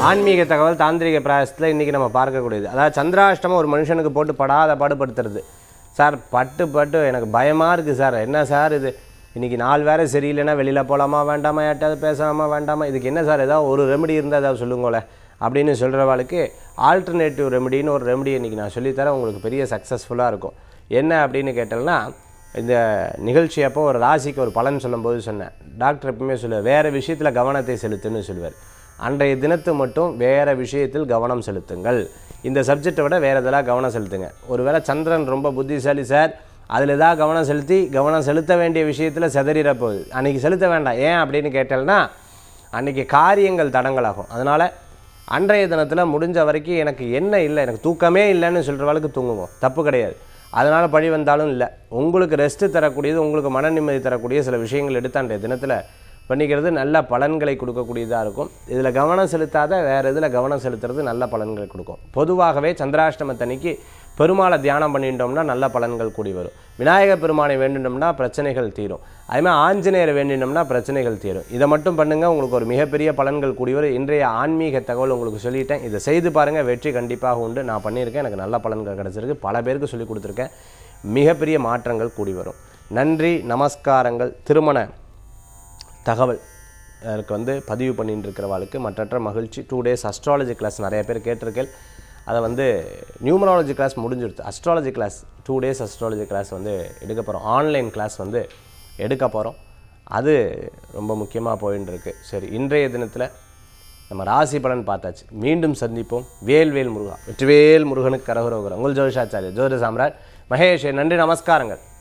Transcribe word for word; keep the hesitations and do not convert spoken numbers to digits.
ஆன்மீக தகவல் தாந்திரிக பிராயசத்தில் இன்றைக்கி நம்ம பார்க்கக்கூடியது. அதாவது சந்திராஷ்டமம் ஒரு மனுஷனுக்கு போட்டு படாத பாடுபடுத்துறது. சார் பட்டு பட்டு எனக்கு பயமாக இருக்குது சார், என்ன சார் இது, இன்றைக்கி நாலு வேறு சரியில்லைன்னா வெளியில் போகலாமா வேண்டாமா, யார்ட்டாவது பேசலாமா வேண்டாமா, இதுக்கு என்ன சார் ஏதாவது ஒரு ரெமெடி இருந்தால் ஏதாவது சொல்லுங்களே அப்படின்னு சொல்கிறவாளுக்கு ஆல்டர்னேட்டிவ் ரெமெடின்னு ஒரு ரெமெடி இன்றைக்கி நான் சொல்லித்தரேன். உங்களுக்கு பெரிய சக்ஸஸ்ஃபுல்லாக இருக்கும். என்ன அப்படின்னு கேட்டோம்னா, இந்த நிகழ்ச்சி அப்போ ஒரு ராசிக்கு ஒரு பலன் சொல்லும்போது சொன்னேன், டாக்டர் எப்பவுமே சொல்லுவார் வேறு விஷயத்தில் கவனத்தை செலுத்துன்னு சொல்லுவார். அன்றைய தினத்து மட்டும் வேறு விஷயத்தில் கவனம் செலுத்துங்கள், இந்த சப்ஜெக்டை விட வேறு எதெல்லாம் கவனம் செலுத்துங்க. ஒருவேளை சந்திரன் ரொம்ப புத்திசாலி சார், அதில் எதாவது கவனம் செலுத்தி கவனம் செலுத்த வேண்டிய விஷயத்தில் செதறிட போகுது, அன்றைக்கி செலுத்த வேண்டாம். ஏன் அப்படின்னு கேட்டேன்னா அன்றைக்கி காரியங்கள் தடங்களாகும். அதனால் அன்றைய தினத்தில் முடிஞ்ச வரைக்கும் எனக்கு என்ன இல்லை, எனக்கு தூக்கமே இல்லைன்னு சொல்கிறவளுக்கு தூங்குவோம், தப்பு கிடையாது. அதனால் பழி வந்தாலும் இல்லை, உங்களுக்கு ரெஸ்ட்டு தரக்கூடியது, உங்களுக்கு மன நிம்மதி தரக்கூடிய சில விஷயங்கள் எடுத்து அன்றைய தினத்தில் பண்ணிக்கிறது நல்ல பலன்களை கொடுக்கக்கூடியதாக இருக்கும். இதில் கவனம் செலுத்தாத வேறு இதில் கவனம் செலுத்துறது நல்ல பலன்களை கொடுக்கும். பொதுவாகவே சந்திராஷ்டமத்தன்னைக்கு பெருமாளை தியானம் பண்ணிட்டோம்னா நல்ல பலன்கள் கூடி வரும். விநாயகர் பெருமானை வேண்டினோம்னா பிரச்சனைகள் தீரும். அதுமாதிரி ஆஞ்சநேயரை வேண்டினோம்னா பிரச்சனைகள் தீரும். இதை மட்டும் பண்ணுங்கள், உங்களுக்கு ஒரு மிகப்பெரிய பலன்கள் கூடி வரும். இன்றைய ஆன்மீக தகவல் உங்களுக்கு சொல்லிட்டேன், இதை செய்து பாருங்கள், வெற்றி கண்டிப்பாக உண்டு. நான் பண்ணியிருக்கேன், எனக்கு நல்ல பலன்கள் கிடச்சிருக்கு, பல பேருக்கு சொல்லிக் கொடுத்துருக்கேன், மிகப்பெரிய மாற்றங்கள் கூடி வரும். நன்றி, நமஸ்காரங்கள். திருமண தகவல் அதுக்கு வந்து பதிவு பண்ணிட்டு இருக்கிறவாளுக்கு மற்றற்ற மகிழ்ச்சி. டூ டேஸ் அஸ்ட்ராலஜி கிளாஸ் நிறைய பேர் கேட்டிருக்கேன், அதை வந்து நியூமராலஜி கிளாஸ் முடிஞ்சிடுது, astrology class two days astrology class வந்து எடுக்க போகிறோம், ஆன்லைன் கிளாஸ் வந்து எடுக்க போகிறோம். அது ரொம்ப முக்கியமாக போயின்னு இருக்குது. சரி, இன்றைய தினத்தில் நம்ம ராசி பலன் பார்த்தாச்சு. மீண்டும் சந்திப்போம். வேல்வேல் முருகா, வெற்றிவேல் முருகனுக்கு கரகரோகரம். உங்கள் ஜோதிஷாச்சாரியர் ஜோதிட சாம்ராட் மகேஷ். நன்றி, நமஸ்காரங்கள்.